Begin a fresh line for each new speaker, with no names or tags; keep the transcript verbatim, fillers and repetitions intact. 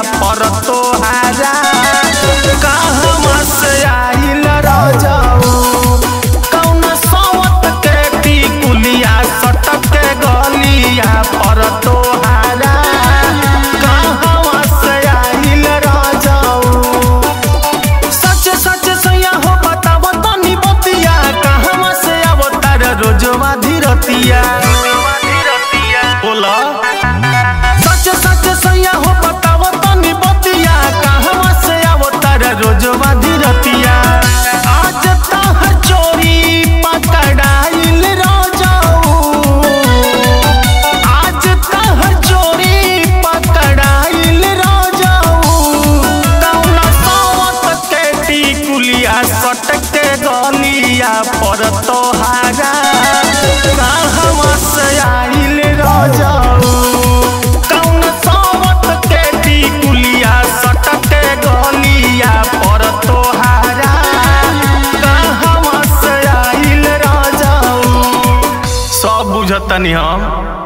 पर तोहारा कहवा से आइल रजाऊ कौन सवत के टिकुलिया सटक के गलिया पर तोहारा कहवा से आइल रजाऊ। सच सच सैया हो बताव तनी बतिया कहवा से अवतार रोजवा धीरतिया बोला। सच सच सैया हो बताव तनी बतिया कहवा से अवतार रोजवा धीरतिया। आज तहर चोरी पकड़ाइल रजाऊ आज तहर चोरी पकड़ाइल रजाऊ कौन सवत के टिकुलिया सटक के गलिया पर तोहारा कहवा से आइल रजाऊ कौन सवत के टिकुलिया सटक के गलिया पर तोहारा कहवा से आइल रजाऊ। सब बुझतनी हम।